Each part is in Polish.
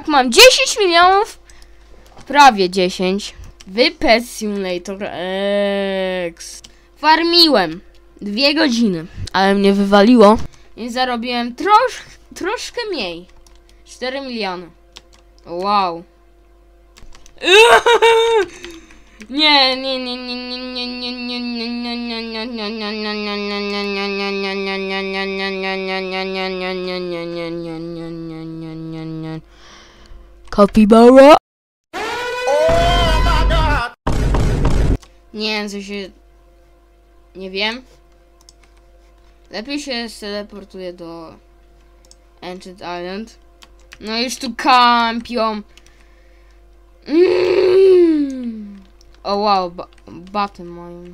Tak, mam 10 milionów. Prawie 10. Pet Simulator X. Farmiłem 2 godziny, ale mnie wywaliło. I zarobiłem troszkę mniej. 4 miliony. Wow. Nie. Capybara. Nie wiem, co się... Nie wiem. Lepiej się teleportuje do Enchanted Island. No już tu kampią. O wow, baty mają.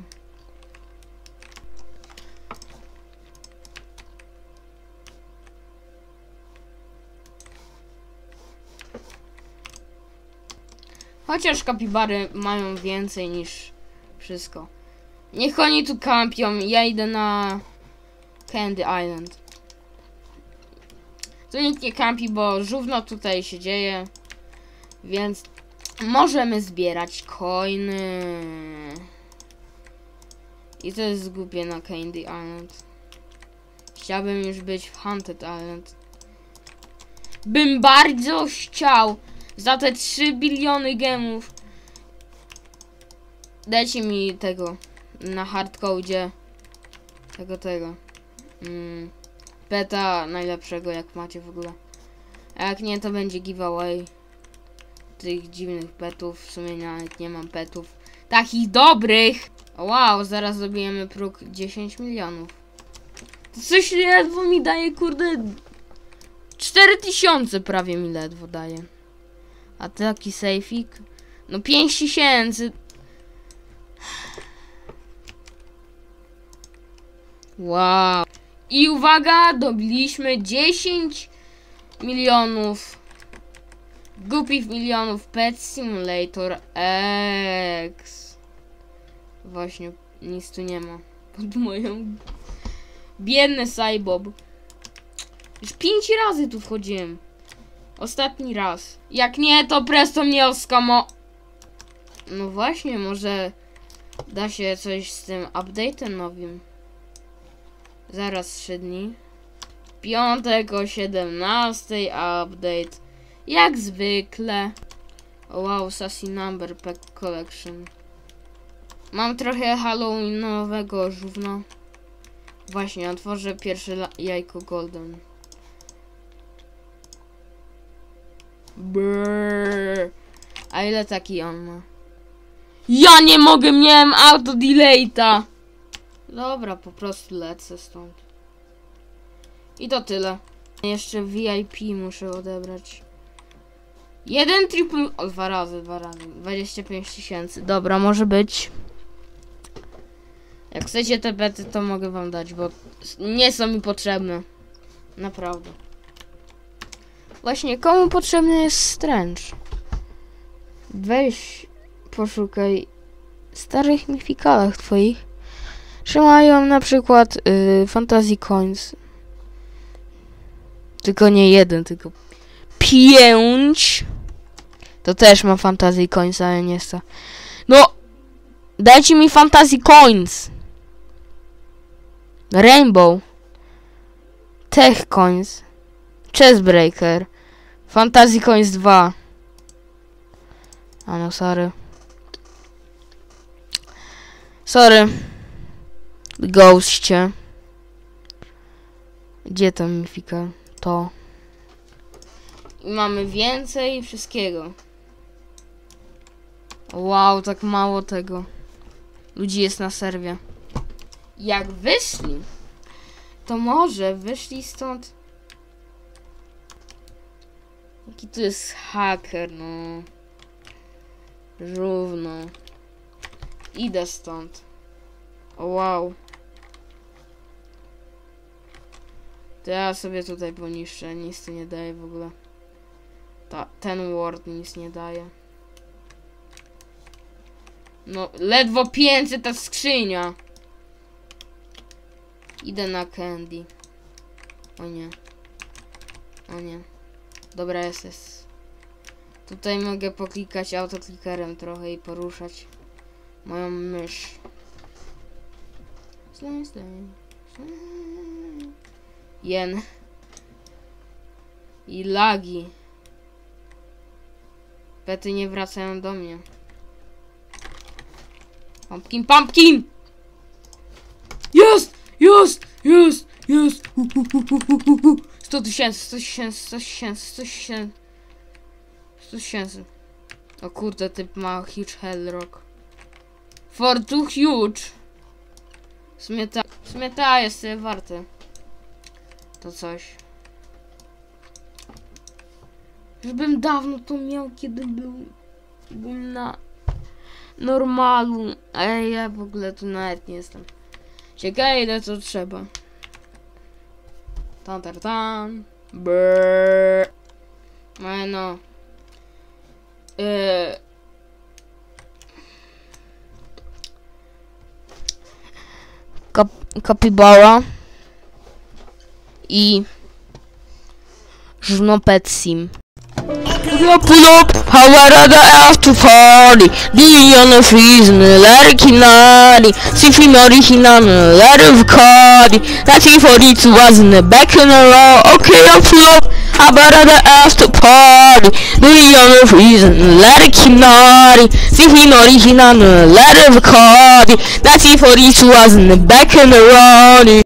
Chociaż kapibary mają więcej niż wszystko. Niech oni tu kampią, ja idę na Candy Island. Tu nikt nie kampi, bo żówno tutaj się dzieje. Więc możemy zbierać coiny. I to jest głupie na Candy Island. Chciałbym już być w Haunted Island. Bym bardzo chciał za te 3 biliony gemów. Dajcie mi tego na hardcode. Tego. Peta najlepszego, jak macie w ogóle. A jak nie, to będzie giveaway tych dziwnych petów. W sumie nawet nie mam petów takich dobrych. Wow, zaraz zrobimy próg 10 milionów. To coś ledwo mi daje, kurde. 4000 prawie mi ledwo daje. A taki sejfik? No 5000. Wow. I uwaga, dobiliśmy 10 milionów. Głupich milionów Pet Simulator X. Właśnie, nic tu nie ma. Pod moją... Biedny Cybob. Już 5 razy tu wchodziłem. Ostatni raz. Jak nie, to presto mnie oskamo. No właśnie, może da się coś z tym update'em nowym. Zaraz 3 dni. Piątek o 17 update. Jak zwykle. Oh wow, Sassy Number Pack Collection. Mam trochę halloweenowego żówna. Właśnie, otworzę pierwsze jajko golden. Brrr. A ile taki on ma? Ja nie mogę, miałem auto delayta. Dobra, po prostu lecę stąd. I to tyle. Jeszcze VIP muszę odebrać. 1 triple... O, 2 razy. 25 tysięcy. Dobra, może być. Jak chcecie te bety, to mogę wam dać, bo nie są mi potrzebne. Naprawdę. Właśnie, komu potrzebny jest Strange? Weź, poszukaj starych mifikalach twoich. Trzymają na przykład Fantasy Coins. Tylko nie 1, tylko 5. To też ma Fantasy Coins, ale nie sta. No! Dajcie mi Fantasy Coins! Rainbow. Tech Coins. Chessbreaker. Fantasy Coins 2. A no, sorry. Sorry. Ghostie. Gdzie to mifika? To. I mamy więcej wszystkiego. Wow, tak mało tego. Ludzi jest na serwie. Jak wyszli, to może wyszli stąd. Jaki tu jest haker, no. Równo. Idę stąd. O wow. To ja sobie tutaj poniszczę. Nic tu nie daje w ogóle. Ten word nic nie daje. No, ledwo 500 ta skrzynia. Idę na Candy. O nie. O nie. Dobra, jest. Tutaj mogę poklikać autoklikerem trochę i poruszać moją mysz. Jen. I lagi. Pety nie wracają do mnie. Pumpkin, pumpkin! Jest! Jest! Jest! Jest! 100 tysięcy, 100 tysięcy, 100 tysięcy, 100 tysięcy. 100 tysięcy. O kurde, typ ma huge hellrock. For too huge. W sumie ta jest warte. To coś. Już bym dawno to miał, kiedy byłem na normalu. Ale ja w ogóle tu nawet nie jestem. Ciekawe ile to trzeba. Tan. Brrr. No. Capybara i Żnopet Sim. Pull up, however the after party. Dion freezing, let it kinari. Simply original, let it cardi. 1942 was in the back in the row. Okay, I'm pull up, however the after party. Dion freezing, let it kinari. Simply original, let it cardi. 1942 was in the back in the row.